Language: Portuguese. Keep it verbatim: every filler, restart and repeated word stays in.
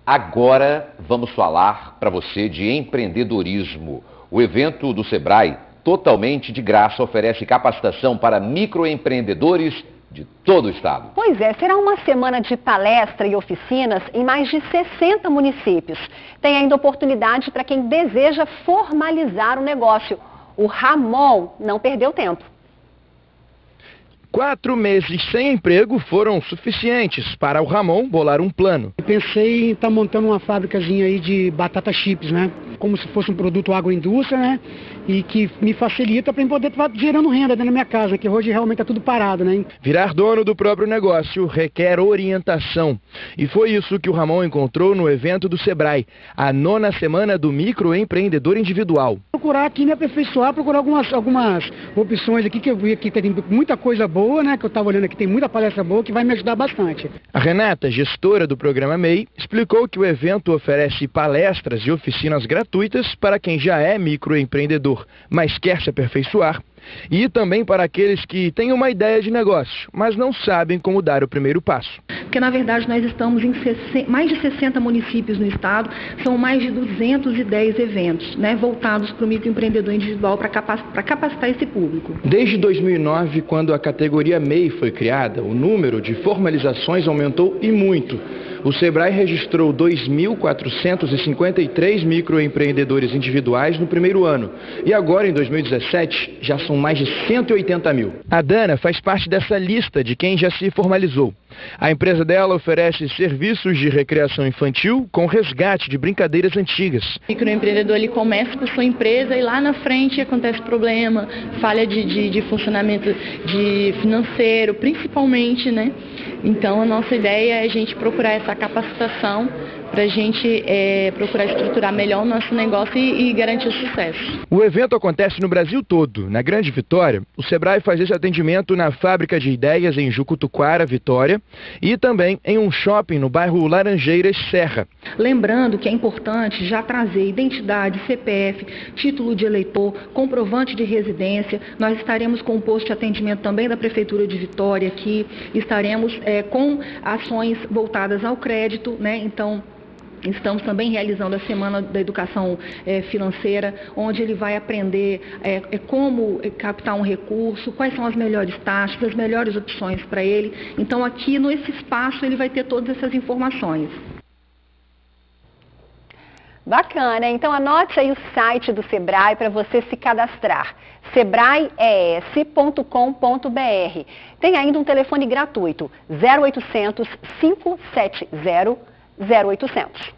Agora vamos falar para você de empreendedorismo. O evento do Sebrae, totalmente de graça, oferece capacitação para microempreendedores de todo o estado. Pois é, será uma semana de palestra e oficinas em mais de sessenta municípios. Tem ainda oportunidade para quem deseja formalizar o negócio. O Ramon não perdeu tempo. Quatro meses sem emprego foram suficientes para o Ramon bolar um plano. Pensei em estar montando uma fábricazinha aí de batata chips, né? Como se fosse um produto agroindústria, né? E que me facilita para poder estar gerando renda dentro da minha casa, que hoje realmente está tudo parado, né? Virar dono do próprio negócio requer orientação. E foi isso que o Ramon encontrou no evento do Sebrae, a nona semana do microempreendedor individual. Procurar aqui me aperfeiçoar, procurar algumas, algumas opções aqui que eu vi aqui, tem muita coisa boa, né? Que eu estava olhando aqui, tem muita palestra boa que vai me ajudar bastante. A Renata, gestora do programa M E I, explicou que o evento oferece palestras e oficinas gratuitas para quem já é microempreendedor, mas quer se aperfeiçoar, e também para aqueles que têm uma ideia de negócio, mas não sabem como dar o primeiro passo. Porque, na verdade, nós estamos em mais de sessenta municípios no estado, são mais de duzentos e dez eventos, né, voltados para o microempreendedor individual para capacitar, capacitar esse público. Desde dois mil e nove, quando a categoria M E I foi criada, o número de formalizações aumentou e muito. O Sebrae registrou dois mil quatrocentos e cinquenta e três microempreendedores individuais no primeiro ano. E agora, em dois mil e dezessete, já são mais de cento e oitenta mil. A Dana faz parte dessa lista de quem já se formalizou. A empresa dela oferece serviços de recreação infantil com resgate de brincadeiras antigas. O microempreendedor ele começa com sua empresa e lá na frente acontece problema, falha de, de, de funcionamento de financeiro, principalmente, né? Então a nossa ideia é a gente procurar essa capacitação para a gente é, procurar estruturar melhor o nosso negócio e, e garantir o sucesso. O evento acontece no Brasil todo. Na Grande Vitória, o Sebrae faz esse atendimento na Fábrica de Ideias em Jucutuquara, Vitória, e também em um shopping no bairro Laranjeiras, Serra. Lembrando que é importante já trazer identidade, C P F, título de eleitor, comprovante de residência. Nós estaremos com um posto de atendimento também da Prefeitura de Vitória aqui, estaremos é, com ações voltadas ao crédito, né? Então, estamos também realizando a Semana da Educação é, Financeira, onde ele vai aprender é, é, como captar um recurso, quais são as melhores taxas, as melhores opções para ele. Então, aqui nesse espaço, ele vai ter todas essas informações. Bacana, então anote aí o site do Sebrae para você se cadastrar, sebrae e s ponto com ponto b r. Tem ainda um telefone gratuito, zero oitocentos, cinco sete zero, zero oitocentos.